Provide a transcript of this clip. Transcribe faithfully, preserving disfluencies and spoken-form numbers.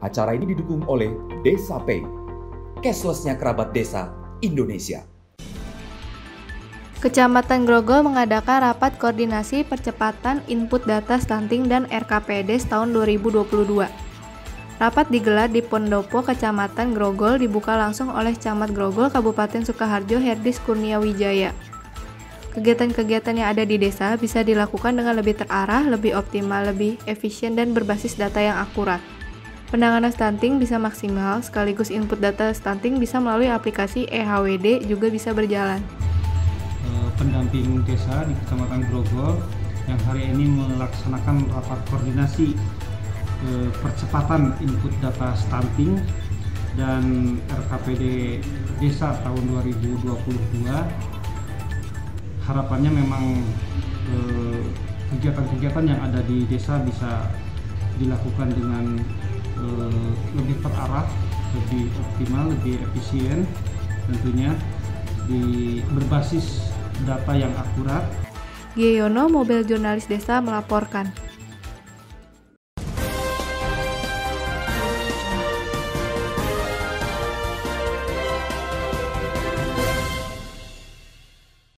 Acara ini didukung oleh Desa Pay, cashless-nya kerabat desa Indonesia. Kecamatan Grogol mengadakan rapat koordinasi percepatan input data stunting dan R K P D tahun dua ribu dua puluh dua. Rapat digelar di Pondopo, Kecamatan Grogol, dibuka langsung oleh Camat Grogol, Kabupaten Sukoharjo, Herdis Kurniawijaya. Kegiatan-kegiatan yang ada di desa bisa dilakukan dengan lebih terarah, lebih optimal, lebih efisien, dan berbasis data yang akurat. Penanganan stunting bisa maksimal, sekaligus input data stunting bisa melalui aplikasi E H W D juga bisa berjalan. Pendamping desa di Kecamatan Grogol yang hari ini melaksanakan rapat koordinasi eh, percepatan input data stunting dan R K P D desa tahun dua ribu dua puluh dua. Harapannya memang eh, kegiatan-kegiatan yang ada di desa bisa dilakukan dengan eh, lebih terarah, lebih optimal, lebih efisien, tentunya di berbasis data yang akurat. Giono, Mobil Jurnalis Desa melaporkan.